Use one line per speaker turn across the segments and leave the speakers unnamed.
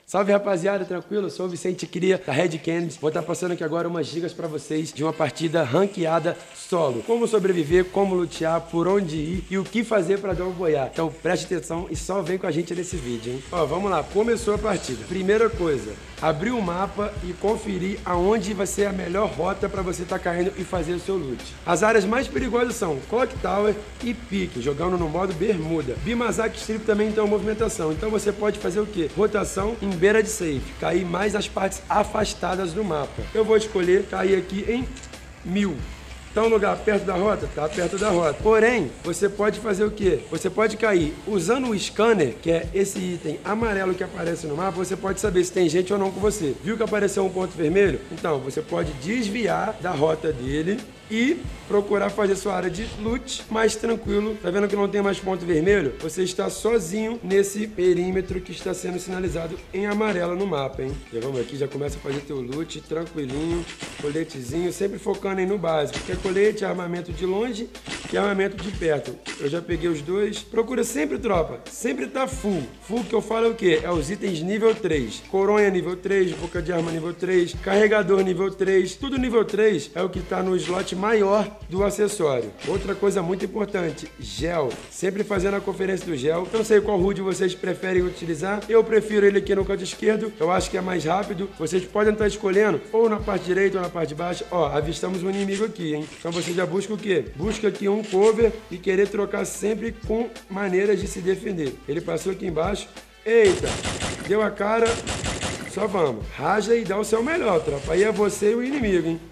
Salve, rapaziada, tranquilo? Eu sou o Vicente Cria, da Red Canids. Vou estar passando aqui agora umas dicas pra vocês de uma partida ranqueada solo. Como sobreviver, como lutear, por onde ir e o que fazer pra dar um boiar. Então preste atenção e só vem com a gente nesse vídeo, hein? Ó, vamos lá, começou a partida. Primeira coisa, abrir o mapa e conferir aonde vai ser a melhor rota pra você estar caindo e fazer o seu loot. As áreas mais perigosas são Clock Tower e Pique, jogando no modo bermuda. Bimazak Strip também tem uma movimentação, então você pode fazer o quê? Rotação em beira de safe, cair mais nas partes afastadas do mapa. Eu vou escolher cair aqui em 1000. Tá um lugar perto da rota? Tá perto da rota. Porém, você pode fazer o quê? Você pode cair usando o scanner, que é esse item amarelo que aparece no mapa, você pode saber se tem gente ou não com você. Viu que apareceu um ponto vermelho? Então, você pode desviar da rota dele e procurar fazer sua área de loot mais tranquilo. Tá vendo que não tem mais ponto vermelho? Você está sozinho nesse perímetro que está sendo sinalizado em amarelo no mapa, hein? Já vamos aqui, já começa a fazer teu loot tranquilinho, coletezinho, sempre focando aí no básico, que é colete, armamento de longe e armamento de perto. Eu já peguei os dois. Procura sempre, tropa, sempre tá full. Full que eu falo é o quê? É os itens nível 3. Coronha nível 3, boca de arma nível 3, carregador nível 3, tudo nível 3 é o que tá no slot maior do acessório. Outra coisa muito importante, gel. Sempre fazendo a conferência do gel. Não sei qual HUD vocês preferem utilizar. Eu prefiro ele aqui no canto esquerdo. Eu acho que é mais rápido. Vocês podem estar escolhendo ou na parte direita ou na parte de baixo. Ó, avistamos um inimigo aqui, hein? Então você já busca o quê? Busca aqui um cover e querer trocar sempre com maneiras de se defender. Ele passou aqui embaixo. Eita! Deu a cara. Só vamos. Raja e dá o seu melhor, tropa. Aí é você e o inimigo, hein?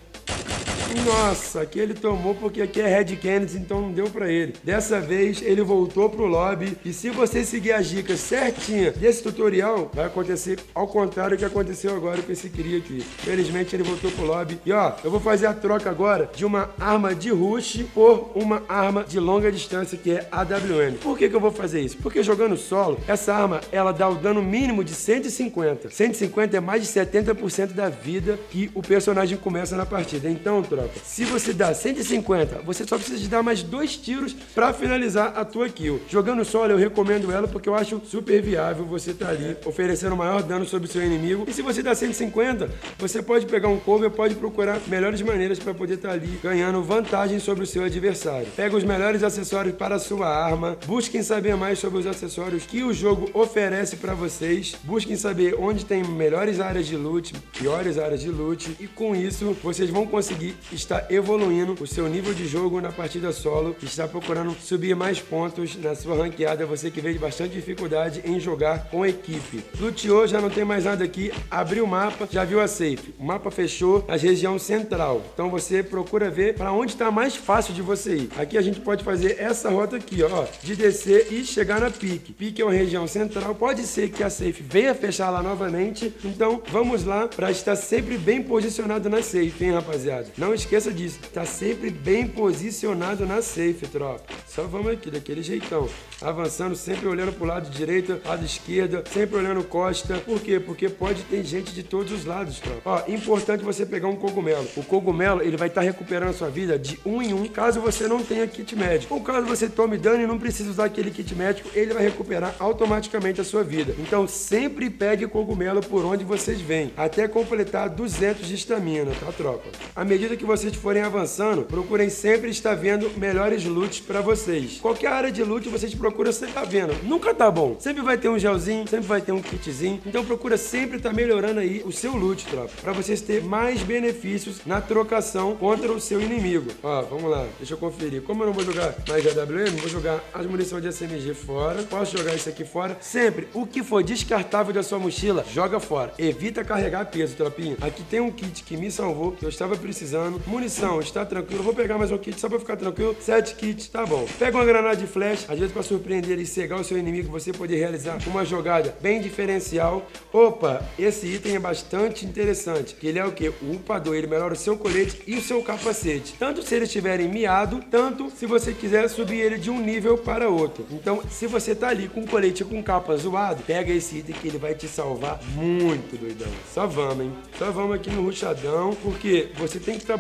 Nossa, aqui ele tomou porque aqui é Red Canids, então não deu pra ele. Dessa vez ele voltou pro lobby e se você seguir as dicas certinha desse tutorial, vai acontecer ao contrário do que aconteceu agora com esse cria aqui. Felizmente ele voltou pro lobby. E ó, eu vou fazer a troca agora de uma arma de rush por uma arma de longa distância que é AWM. Por que eu vou fazer isso? Porque jogando solo, essa arma ela dá o dano mínimo de 150. 150 é mais de 70% da vida que o personagem começa na partida. Então, tropa, se você dá 150, você só precisa de dar mais 2 tiros pra finalizar a tua kill. Jogando solo, eu recomendo ela porque eu acho super viável você tá ali oferecendo maior dano sobre o seu inimigo. E se você dá 150, você pode pegar um cover, pode procurar melhores maneiras para poder estar ali ganhando vantagem sobre o seu adversário. Pega os melhores acessórios para a sua arma, busquem saber mais sobre os acessórios que o jogo oferece para vocês, busquem saber onde tem melhores áreas de loot, piores áreas de loot, e com isso vocês vão conseguir está evoluindo o seu nível de jogo na partida solo, está procurando subir mais pontos na sua ranqueada, você que veio de bastante dificuldade em jogar com equipe. Luteou, já não tem mais nada aqui, abriu o mapa, já viu a safe. O mapa fechou na região central, então você procura ver para onde está mais fácil de você ir. Aqui a gente pode fazer essa rota aqui, ó, de descer e chegar na Pique. Pique é uma região central, pode ser que a safe venha fechar lá novamente, então vamos lá para estar sempre bem posicionado na safe, hein, rapaziada? Não esqueça disso, tá sempre bem posicionado na safe, tropa. Só vamos aqui, daquele jeitão. Avançando, sempre olhando pro lado direito, lado esquerdo, sempre olhando costa. Por quê? Porque pode ter gente de todos os lados, tropa. Ó, importante você pegar um cogumelo. O cogumelo, ele vai estar recuperando a sua vida de 1 em 1, caso você não tenha kit médico. Ou caso você tome dano e não precise usar aquele kit médico, ele vai recuperar automaticamente a sua vida. Então, sempre pegue cogumelo por onde vocês vêm, até completar 200 de estamina, tá, tropa? À medida que vocês forem avançando, procurem sempre estar vendo melhores loots para vocês. Qualquer área de loot vocês procuram sempre estar vendo. Nunca tá bom. Sempre vai ter um gelzinho, sempre vai ter um kitzinho. Então procura sempre estar melhorando aí o seu loot, tropa, para vocês terem mais benefícios na trocação contra o seu inimigo. Ó, vamos lá. Deixa eu conferir. Como eu não vou jogar mais de AWM, vou jogar as munições de SMG fora. Posso jogar isso aqui fora. Sempre, o que for descartável da sua mochila, joga fora. Evita carregar peso, tropinha. Aqui tem um kit que me salvou, que eu estava precisando. Munição, está tranquilo. Vou pegar mais um kit só pra ficar tranquilo. 7 kits, tá bom. Pega uma granada de flash, às vezes pra surpreender e cegar o seu inimigo, você poder realizar uma jogada bem diferencial. Opa, esse item é bastante interessante, que ele é o que? O upador, ele melhora o seu colete e o seu capacete. Tanto se eles estiverem miado, tanto se você quiser subir ele de um nível para outro. Então, se você tá ali com colete e com capa zoado, pega esse item que ele vai te salvar muito, doidão. Só vamos, hein? Só vamos aqui no rushadão, porque você tem que estar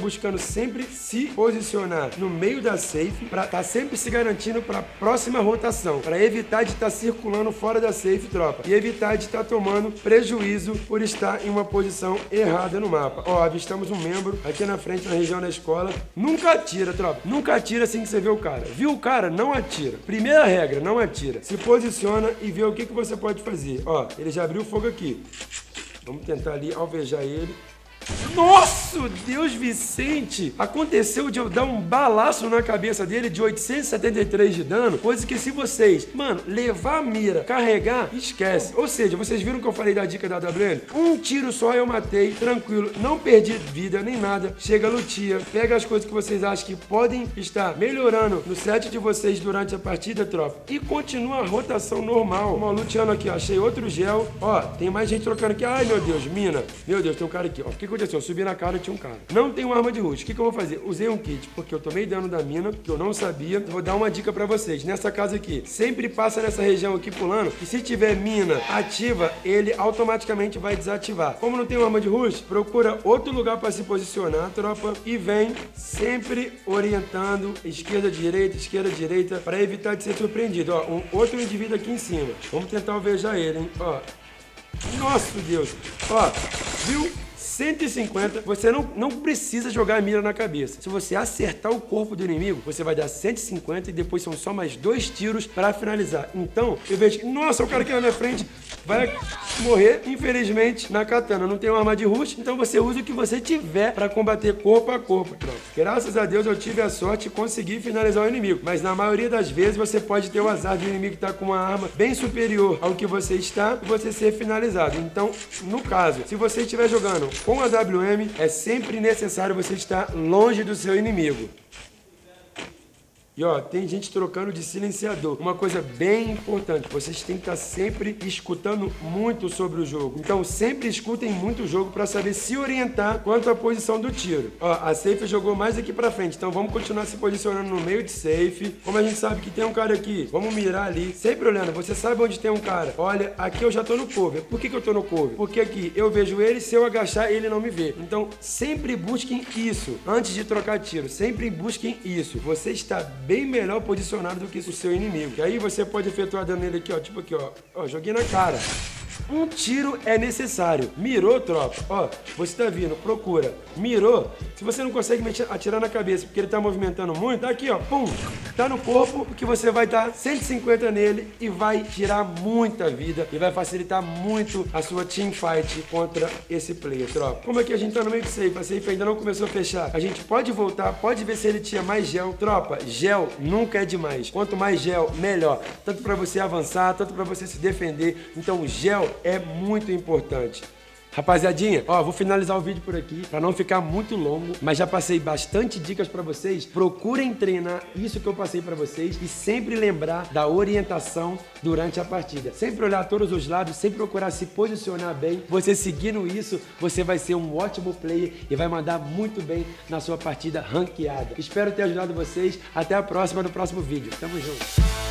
buscando sempre se posicionar no meio da safe para estar sempre se garantindo para a próxima rotação, para evitar de estar circulando fora da safe, tropa, e evitar de estar tomando prejuízo por estar em uma posição errada no mapa. Ó, avistamos um membro aqui na frente, na região da escola. Nunca atira, tropa. Nunca atira assim que você vê o cara. Viu o cara? Não atira. Primeira regra, não atira. Se posiciona e vê o que você pode fazer. Ó, ele já abriu o fogo aqui. Vamos tentar ali alvejar ele. Nossa, Deus Vicente! Aconteceu de eu dar um balaço na cabeça dele de 873 de dano, coisa que se vocês, mano, levar a mira, carregar, esquece. Ou seja, vocês viram que eu falei da dica da WM? Um tiro só eu matei, tranquilo, não perdi vida nem nada. Chega, lutia, pega as coisas que vocês acham que podem estar melhorando no set de vocês durante a partida, tropa, e continua a rotação normal. Ó, luteando aqui, ó, achei outro gel. Ó, tem mais gente trocando aqui. Ai, meu Deus, mina. Meu Deus, tem um cara aqui, ó. O que aconteceu? Eu subi na cara e tinha um cara. Não tenho arma de rush. O que eu vou fazer? Usei um kit, porque eu tomei dano da mina, que eu não sabia. Vou dar uma dica pra vocês. Nessa casa aqui, sempre passa nessa região aqui pulando, e se tiver mina ativa, ele automaticamente vai desativar. Como não tem arma de rush, procura outro lugar pra se posicionar, tropa, e vem sempre orientando esquerda, direita, pra evitar de ser surpreendido. Ó, um outro indivíduo aqui em cima. Vamos tentar alvejar ele, hein? Ó. Nossa, Deus. Ó, viu? 150, você não precisa jogar a mira na cabeça. Se você acertar o corpo do inimigo, você vai dar 150 e depois são só mais 2 tiros para finalizar. Então, eu vejo que, nossa, o cara aqui na minha frente vai morrer, infelizmente, na katana. Não tem uma arma de rush, então você usa o que você tiver para combater corpo a corpo. Pronto. Graças a Deus eu tive a sorte de conseguir finalizar o inimigo, mas na maioria das vezes você pode ter o azar de o inimigo estar com uma arma bem superior ao que você está e você ser finalizado. Então, no caso, se você estiver jogando com a WM, é sempre necessário você estar longe do seu inimigo. E ó, tem gente trocando de silenciador. Uma coisa bem importante, vocês têm que estar sempre escutando muito sobre o jogo. Então sempre escutem muito o jogo para saber se orientar quanto à posição do tiro. Ó, a safe jogou mais aqui pra frente, então vamos continuar se posicionando no meio de safe. Como a gente sabe que tem um cara aqui, vamos mirar ali. Sempre olhando, você sabe onde tem um cara. Olha, aqui eu já tô no cover. Por que eu tô no cover? Porque aqui eu vejo ele, se eu agachar ele não me vê. Então sempre busquem isso antes de trocar tiro. Sempre busquem isso. Você está bem melhor posicionado do que o seu inimigo. E aí você pode efetuar dano nele aqui, ó. Tipo aqui, ó. Ó, joguei na cara. Um tiro é necessário. Mirou, tropa. Ó, você tá vindo, procura. Mirou. Se você não consegue atirar na cabeça porque ele tá movimentando muito, tá aqui, ó. Pum. Tá no corpo, porque você vai dar 150 nele e vai tirar muita vida e vai facilitar muito a sua teamfight contra esse player, tropa. Como é que a gente tá no meio de safe? A safe ainda não começou a fechar. A gente pode voltar, pode ver se ele tinha mais gel. Tropa, gel nunca é demais. Quanto mais gel, melhor. Tanto pra você avançar, tanto pra você se defender. Então, gel é muito importante. Rapaziadinha, ó, vou finalizar o vídeo por aqui pra não ficar muito longo, mas já passei bastante dicas pra vocês. Procurem treinar isso que eu passei pra vocês e sempre lembrar da orientação durante a partida. Sempre olhar todos os lados, sempre procurar se posicionar bem. Você seguindo isso, você vai ser um ótimo player e vai mandar muito bem na sua partida ranqueada. Espero ter ajudado vocês. Até a próxima, no próximo vídeo. Tamo junto.